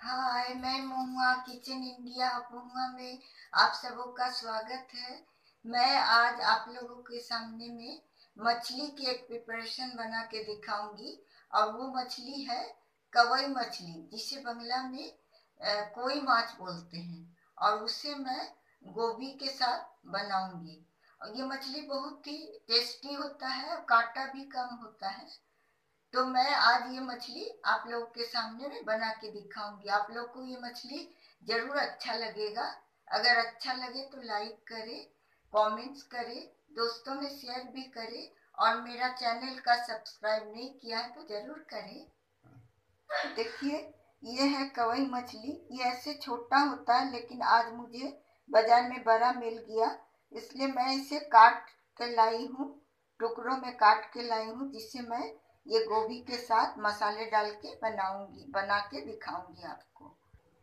हाय, मैं महुआ kitchen India महुआ में आप सबों का स्वागत है। मैं आज आप लोगों के सामने में मछली की एक प्रिपरेशन बना के दिखाऊंगी और वो मछली है कवई मछली, जिसे बंगला में कोई माछ बोलते हैं। और उसे मैं गोभी के साथ बनाऊंगी। और ये मछली बहुत ही टेस्टी होता है और कांटा भी कम होता है। तो मैं आज ये मछली आप लोग के सामने में बना के दिखाऊंगी। आप लोग को ये मछली जरूर अच्छा लगेगा। अगर अच्छा लगे तो लाइक करें, कमेंट्स करें, दोस्तों में शेयर भी करें और मेरा चैनल का सब्सक्राइब नहीं किया है तो जरूर करें। देखिए, ये है कवई मछली। ये ऐसे छोटा होता है, लेकिन आज मुझे बाजार में बड़ा मिल गया, इसलिए मैं इसे काट के लाई हूँ, टुकड़ों में काट के लाई हूँ, जिसे मैं ये गोभी के साथ मसाले डाल के बना के दिखाऊंगी आपको।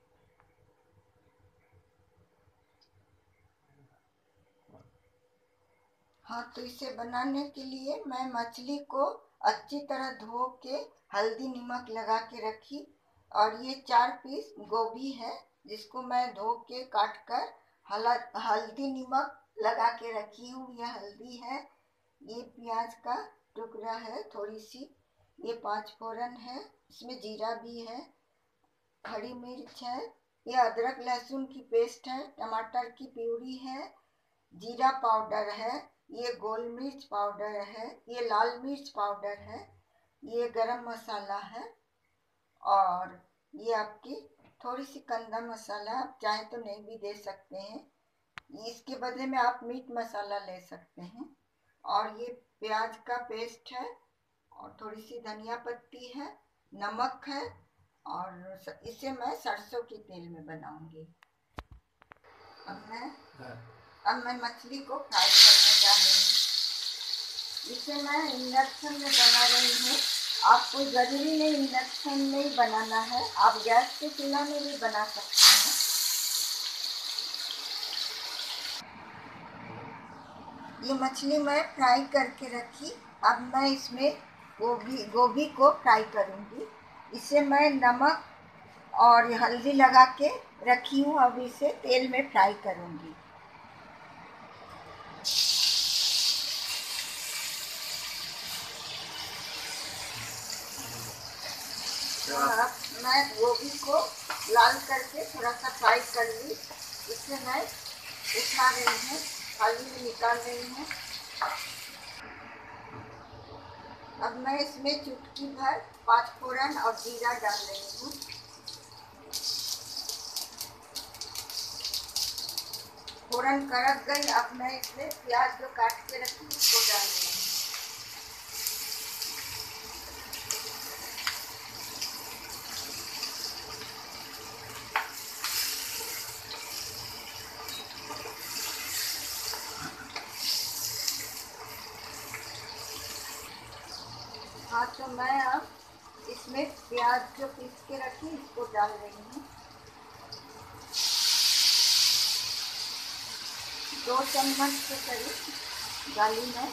हाँ, तो इसे बनाने के लिए मैं मछली को अच्छी तरह धो के हल्दी नमक लगा के रखी। और ये 4 पीस गोभी है, जिसको मैं धो के काट कर हल्दी नमक लगा के रखी हूँ। ये हल्दी है, ये प्याज का टुकड़ा है थोड़ी सी, ये 5 फोरन है, इसमें जीरा भी है, हरी मिर्च है, ये अदरक लहसुन की पेस्ट है, टमाटर की प्यूरी है, जीरा पाउडर है, ये गोल मिर्च पाउडर है, ये लाल मिर्च पाउडर है, ये गरम मसाला है, और ये आपकी थोड़ी सी कंदा मसाला, आप चाहे तो नहीं भी दे सकते हैं। इसके बदले में आप मीट मसाला ले सकते हैं। और ये प्याज का पेस्ट है, और थोड़ी सी धनिया पत्ती है, नमक है, और इसे मैं सरसों के तेल में बनाऊंगी। अब मैं मछली को फ्राई करने जा रही हूँ। इसे मैं इंडक्शन में बना रही हूँ। आपको जरूरी नहीं इंडक्शन में ही बनाना है, आप गैस के चूल्हा में भी बना सकते हैं। ये मछली मैं फ्राई करके रखी। अब मैं इसमें गोभी को फ्राई करूँगी। इसे मैं नमक और हल्दी लगा के रखी हूँ, अब इसे तेल में फ्राई करूँगी। अब मैं गोभी को लाल करके थोड़ा सा फ्राई कर ली। इसे मैं उठा रही हूँ, थाली में निकाल रही हूँ। अब मैं इसमें चुटकी भर 5 फोरन और जीरा डाल रही हूँ। फोरन कड़क गई। अब मैं इसमें प्याज जो काट के रखी उसको डाल रही हूँ। हाँ, तो मैं अब इसमें प्याज जो पीस के रखी इसको डाल रही हूँ। 2 चम्मच के करीब डाली मैं।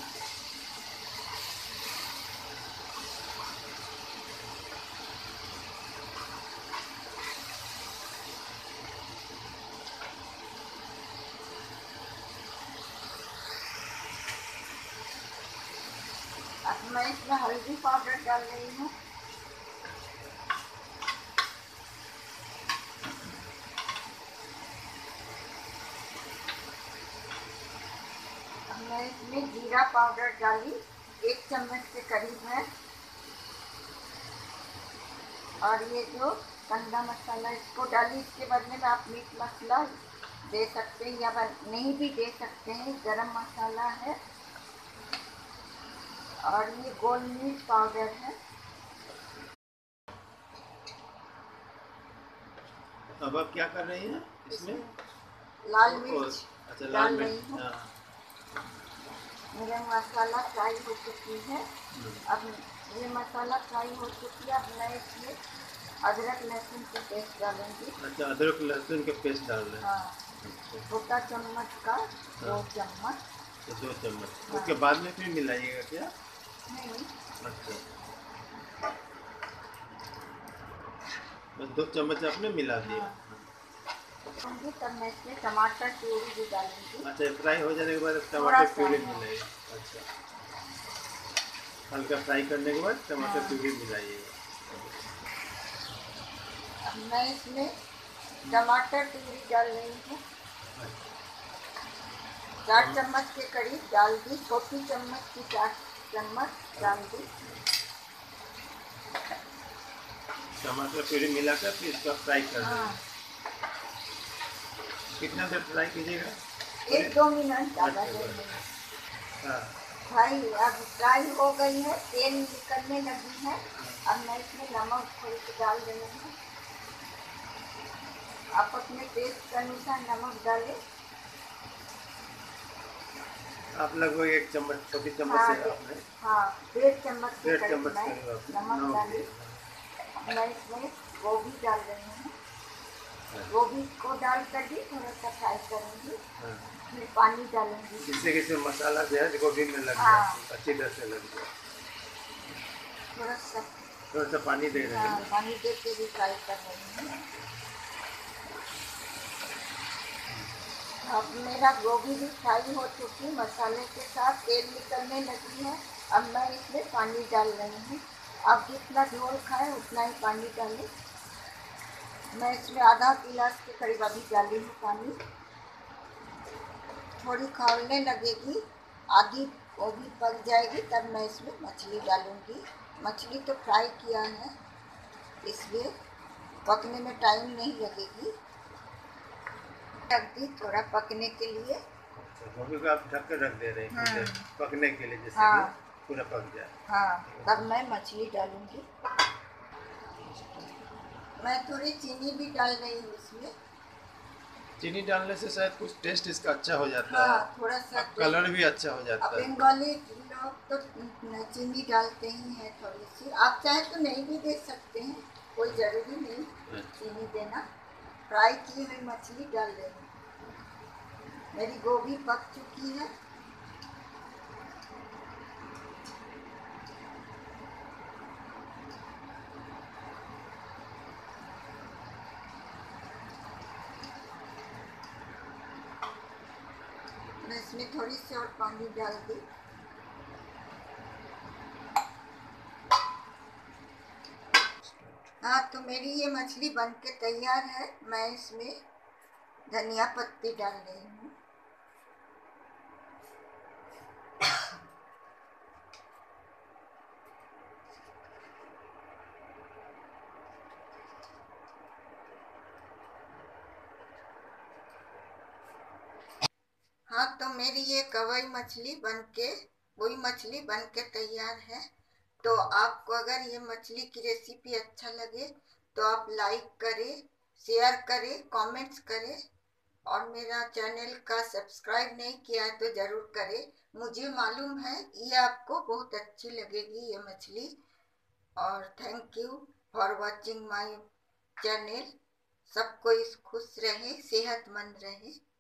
अब मैं इसमें हल्दी पाउडर डाल रही हूँ। अब मैं इसमें जीरा पाउडर डाली, 1 चम्मच के करीब है। और ये जो कंदा मसाला इसको डाली, इसके बदले में आप मीट मसाला दे सकते हैं या नहीं भी दे सकते हैं। गरम मसाला है, और ये गोल मिर्च पाउडर है। अब आप क्या कर रही हैं इसमें? लाल मिर्च अच्छा, डाल लाल रही मिर्च। हूँ। मेरा मसाला फ्राई हो चुकी है। अब ये मसाला फ्राई हो चुकी है। अब मैं इसमें अदरक लहसुन की पेस्ट डालूंगी। अच्छा, अदरक लहसुन के पेस्ट डाल रहे हैं। हाँ, छोटा चम्मच का 2 चम्मच। तो 2 चम्मच। हाँ। उसके बाद में फिर मिलाइएगा क्या? नहीं, अच्छा। बस 2 चम्मच आपने मिला दिया। हाँ। होंगी तब मैं इसमें टमाटर प्यूरी भी डालूंगी। अच्छा, फ्राई हो जाने के बाद थोड़ा टमाटर सा, प्यूरी हाँ। मिलाइए। अच्छा, हल्का फ्राई करने के बाद टमाटर हाँ। प्यूरी मिलाइएगा। अब मैं इसमें टमाटर प्यूरी डाल रही हूँ। 4 चम्मच के करीब डाल दी, छोटी चम्मच की 4 चम्मच डाल दी। टमाटर प्यूरी मिलाकर फिर इसका फ्राई कर हाँ। देंगे। कितना देर फ्राई कीजिएगा? 1-2 मिनट ज़्यादा अच्छा, देर बस। नहीं। हाँ। भाई अब फ्राई हो गई है, तेल निकलने लगी है। अब मैं इसमें नमक थोड़ी सी डाल रही हूँ। आप अपने टेस्ट के अनुसार नमक डालें। आप लगभग 1 चम्मच, छोटी चम्मच हाँ, से आपने हाँ, 1.5 चम्मच के 1.5 करीब चम्मच मैं करीब आपने नमक नमक डाली। दिया। अब मैं इसमें गोभी डाल रही हूँ। हाँ। गोभी को डाल कर भी थोड़ा सा फ्राई करूँगी, हाँ। फिर पानी डालूंगी। जिससे कि इसमें मसाला जो है गोभी में लग जाए, हाँ। अच्छी तरह से लग जाए। थोड़ा सा, थोड़ा सा पानी दे रहे हैं हाँ, ना? पानी दे के भी फ्राई कर रही हूँ। अब मेरा गोभी भी फ्राई हो चुकी, मसाले के साथ तेल निकलने लगी है। अब मैं इसमें पानी डाल रही हूँ। आप जितना झोल खाए उतना ही पानी डालें। मैं इसमें आधा गिलास के करीब अभी डाली हूँ पानी। थोड़ी खौलने लगेगी, आधी गोभी पक जाएगी, तब मैं इसमें मछली डालूँगी। मछली तो फ्राई किया है, इसलिए पकने में टाइम नहीं लगेगी। ढक दी थोड़ा पकने के लिए। अच्छा, गोभी को आप ढक कर रख दे रहे हैं कुछ देर पकने के लिए, जिससे कि हाँ, पूरा पक जाए। हाँ, तब मैं मछली डालूँगी। मैं थोड़ी चीनी भी डाल रही हूँ इसमें। चीनी डालने से शायद कुछ टेस्ट इसका अच्छा हो जाता है, हाँ, थोड़ा सा और कलर भी अच्छा हो अब जाता है। बंगाली लोग तो चीनी डालते ही हैं थोड़ी सी। आप चाहे तो नहीं भी दे सकते हैं, कोई ज़रूरी नहीं चीनी देना। फ्राई की हुई मछली डाल रही हूँ। मेरी गोभी पक चुकी है। मैं इसमें थोड़ी सी और पानी डाल दी। हाँ, तो मेरी ये मछली बनके तैयार है। मैं इसमें धनिया पत्ती डाल रही हूँ। हाँ, तो मेरी ये कवई मछली बनके, वही मछली बनके तैयार है। तो आपको अगर ये मछली की रेसिपी अच्छा लगे तो आप लाइक करें, शेयर करें, कमेंट्स करें, और मेरा चैनल का सब्सक्राइब नहीं किया है तो ज़रूर करें। मुझे मालूम है ये आपको बहुत अच्छी लगेगी ये मछली। और thank you for watching my channel. सब कोई खुश रहे, सेहतमंद रहे।